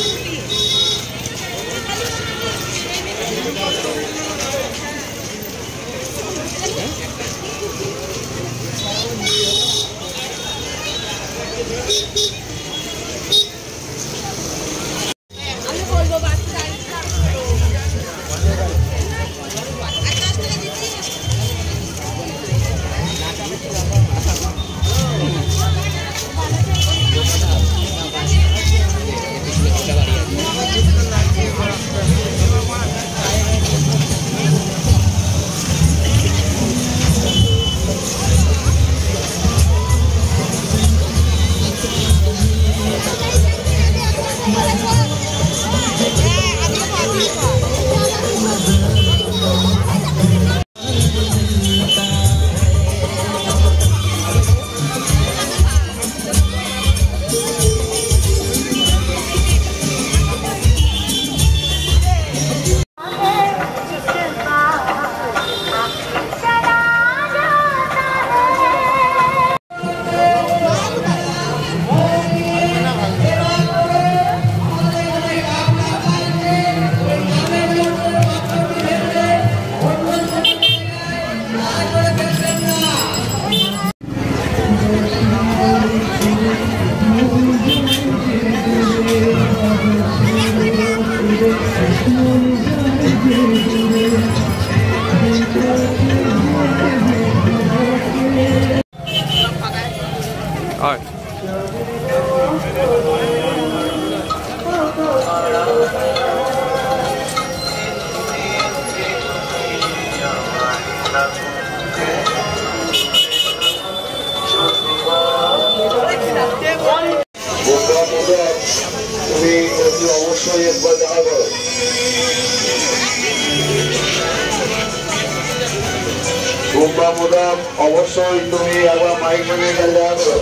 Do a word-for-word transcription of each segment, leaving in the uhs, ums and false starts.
অবশ্যই তুমি আবার মাইকে নিয়ে গেলে আসো।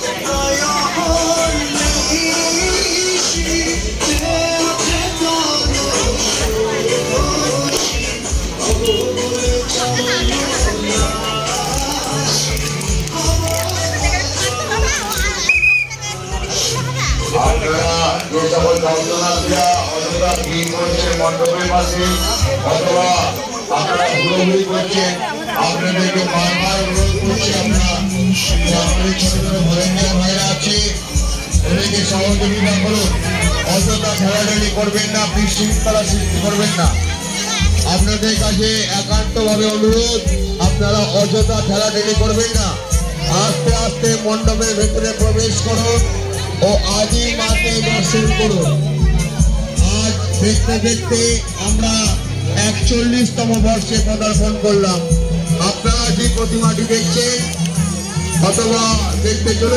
আপনারা যে সকল দর্শনার্থীরা অথবা গীত করছে মণ্ডপের পাশে অথবা আপনারা ঘুরঘুরি করছেন, আপনাদেরকে বারবার অনুরোধ করছি, আমরা আমাদের ছোট ছোট ভলেন্টিয়ার ভাইরা আছে, ওদেরকে সহযোগিতা করুন। অযথা ঠেলাঠেলি করবেন না, বিশৃঙ্খলা সৃষ্টি করবেন না। আপনাদের কাছে একান্তভাবে অনুরোধ, আপনারা অযথা ঠেলাঠেলি করবেন না। আস্তে আস্তে মণ্ডপের ভেতরে প্রবেশ করুন ও আদি মাকে দর্শন করুন। আজ দেখতে দেখতে আমরা একচল্লিশতম বর্ষে পদার্পণ করলাম। আপনারা যে প্রতিমাটি দেখছেন অথবা দেখতে চলে,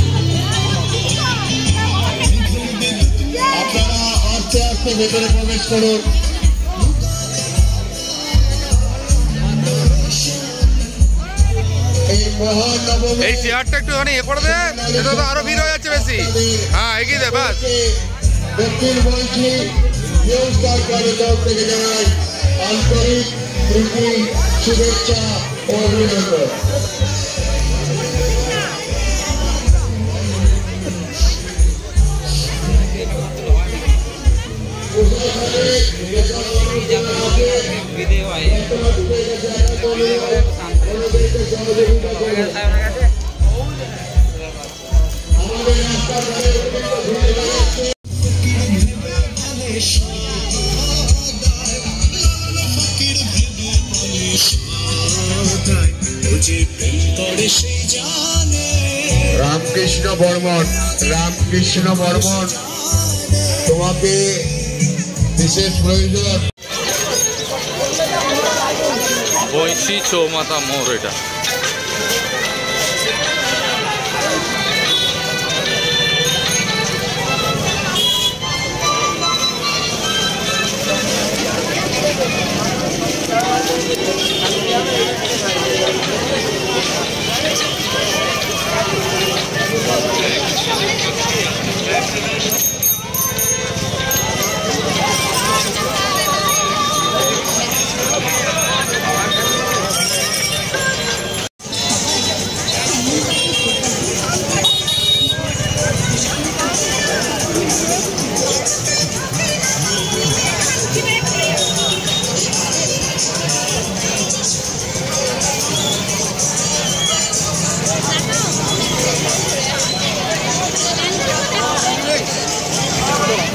আপনারা আস্তে আস্তে ভেতরে প্রবেশ করুন। এই চেয়ারটা একটুখানি এ করে দে, এটা তো আরো ভিড় হয়ে যাচ্ছে বেশি। হ্যাঁ এগিয়ে দে বাস। দক্ষিণ বলছি নিউজ সরকারের তরফ থেকে জানাই আন্তরিক প্রীতি, শুভেচ্ছা ও অভিনন্দন। রামকৃষ্ণ বর্মন, রামকৃষ্ণ বর্মন তোমাকে বিশেষ প্রয়োজন। বৈশি চৌমাথা মোড় এটা।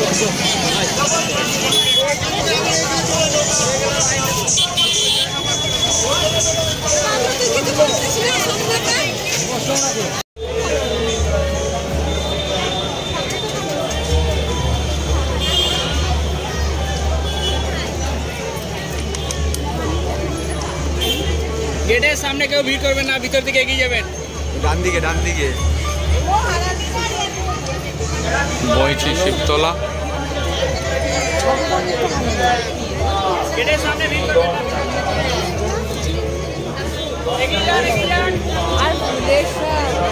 गेटेर सामने केउ ভিড় করবেন না, ভিতর দিকে এগিয়ে যাবেন। ডান দিকে ডান দিকে বইছি শিবতলা। गेटेर सामने ভিড় করবেন না, এগিয়ে যান এগিয়ে যান। আর ফুলেশা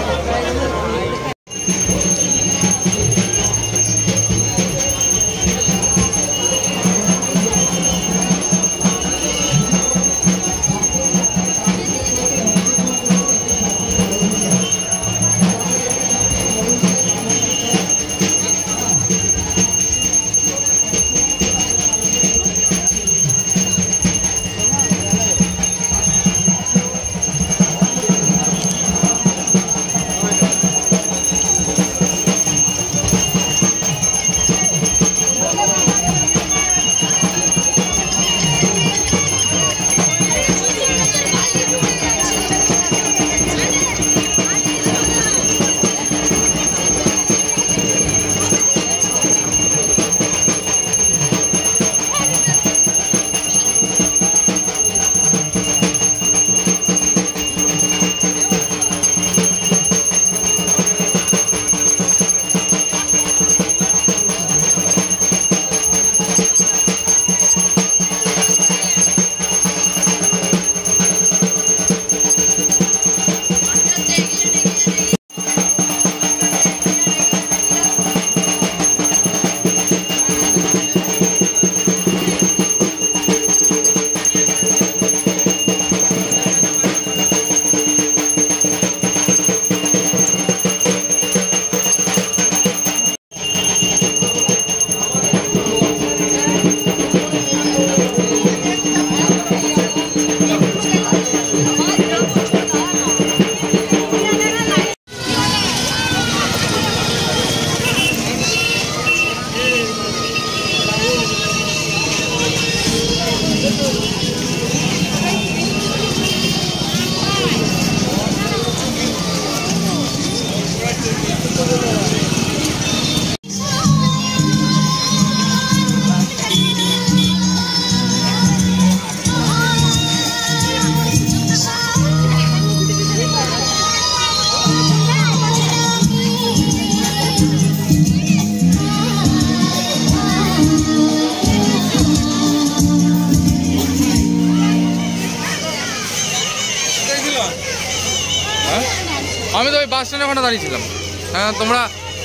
আমি তো ওই বাস স্ট্যান্ডে ওখানে দাঁড়িয়েছিলাম। হ্যাঁ তোমরা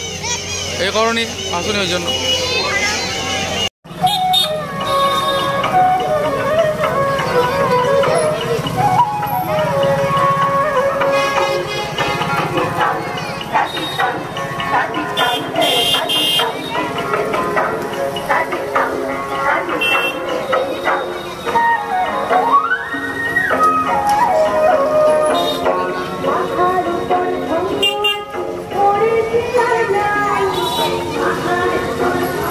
এই করনি আসুনি ওই জন্য। Bye.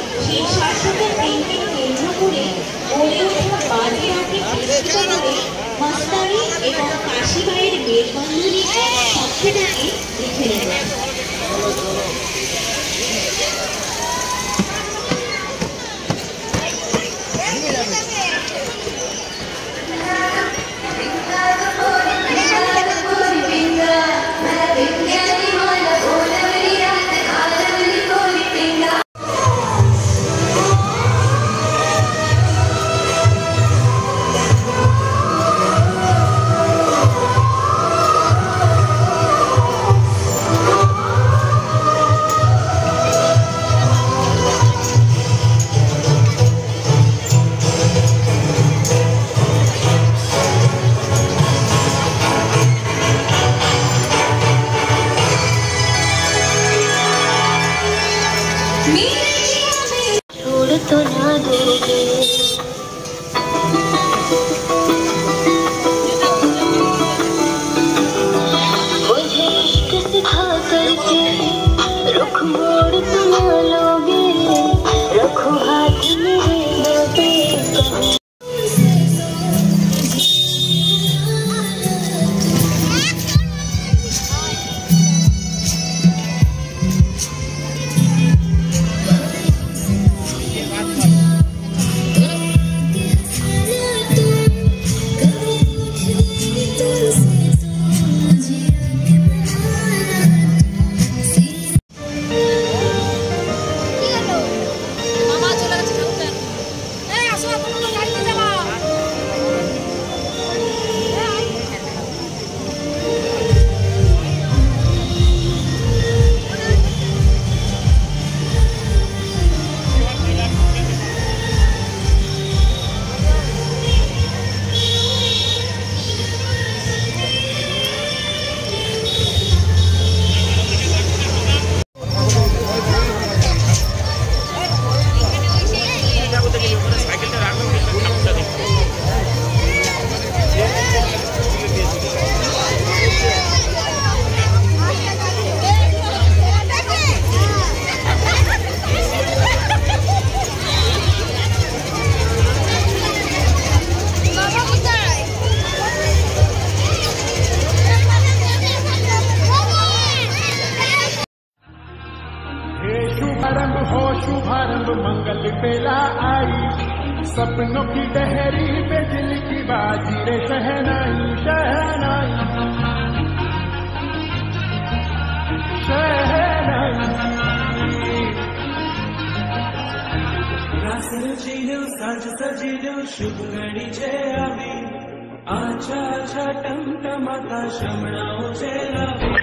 সেই শাসকের দিনকে কেন্দ্র করে গড়ে ওঠা বাজেয়াকে কেন্দ্র করে মস্তানি এবং কাশীবাইয়ের মেলবন্ধনী শব্দটাকে লিখে নেবেন। तो ना दोगे मुझे इश्क सिखा करके रुख मोड़ तुम लोगे, रखो हाथ मेरे लोगे। शुभारंभ हो शुभारंभ मंगल बेला आई, सपनों की डहरी पे दिल की बाजी रे शहनाई शहनाई शहनाई। रास रचिलो साज सजिलो शुभ घड़ी छे आवी, आछा आछा टमटमाता शमणाओ छे लावी।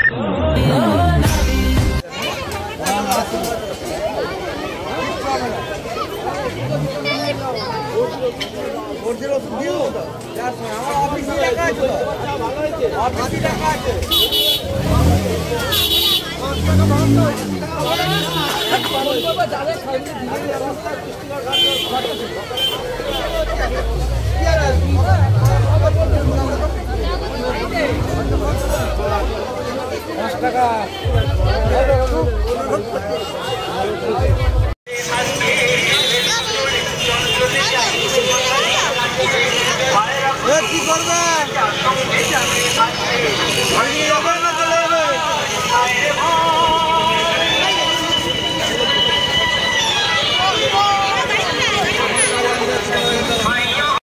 কি করবে